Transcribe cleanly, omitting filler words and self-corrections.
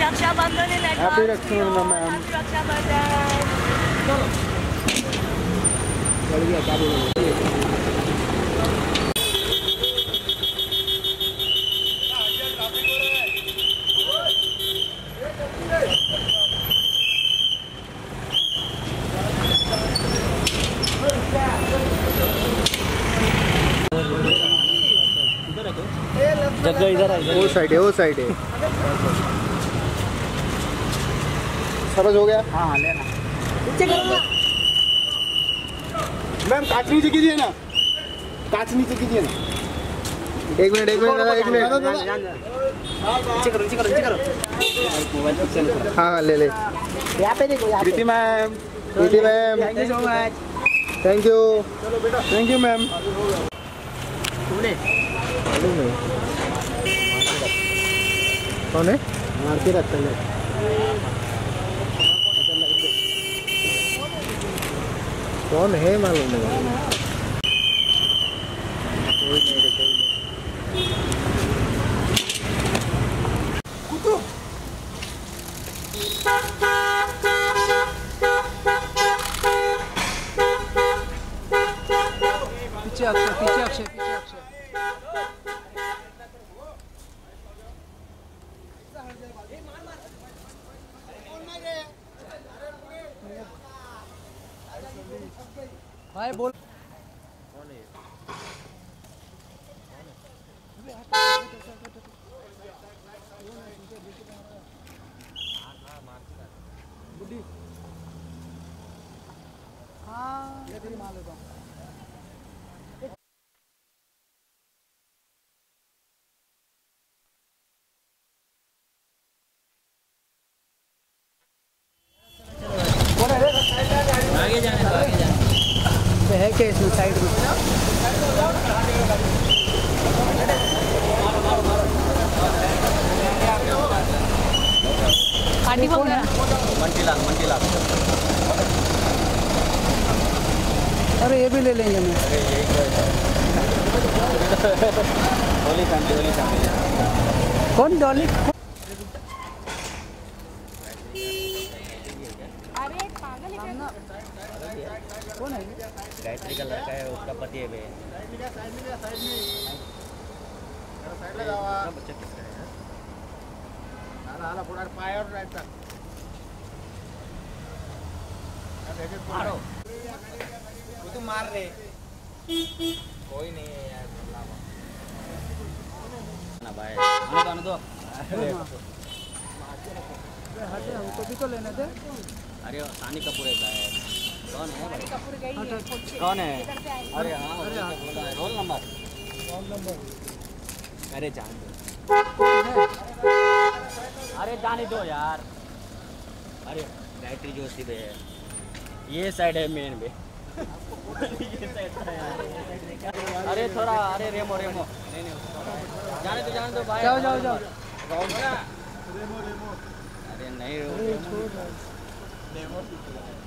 Rakshabandhan happy Rakshabandhan ma'am. चलो बढ़िया, क्या बोलोगे? जगह इधर है, वो साइड है, वो साइड है। समझ हो गया? हाँ हाँ लेना। मैम कांच नीचे कीजिए ना, कांच नीचे कीजिए ना। एक मिनट एक मिनट नीचे करो। हाँ हाँ ले ले। यहाँ पे देखो, Preeti ma'am, Preeti ma'am, thank you so much. Thank you, thank you ma'am. कौन है? मारती रखता है। कौन है मालूम नहीं। कोई नहीं रे, कोई नहीं। पीछे अक्षय। भाई बोल। कौन है? बुड्ढी। हाँ ये तेरी माल होगा। आगे जाने है क्या इसमें साइड में? पार्टी वगैरह मंटी लाख। अरे ये भी ले लेंगे मैं। Holy family. कौन डॉली? अरे पागल है कौन है? गायत्री का लड़का है, उसका पति है बे। बच्चा किसका है यार? हाला पुढे पाय और राइट तक। मारो। वो तो मार रहे। कोई नहीं है यार, ना भाई। आने दो। हटे हमको भी तो लेने दे। अरे सानी कपूर है। कौन है? सानी कपूर गई है। कौन है? इधर से आई। अरे हाँ, बोला है रोल नंबर। अरे जान दो। अरे जाने दो यार। अरे गायत्री जोशी बे है, ये साइड है मेन बे। ये साइड है यार। अरे थोड़ा, अरे रेमो नहीं जाने दो भाई। जाओ। अरे नहीं रेमो।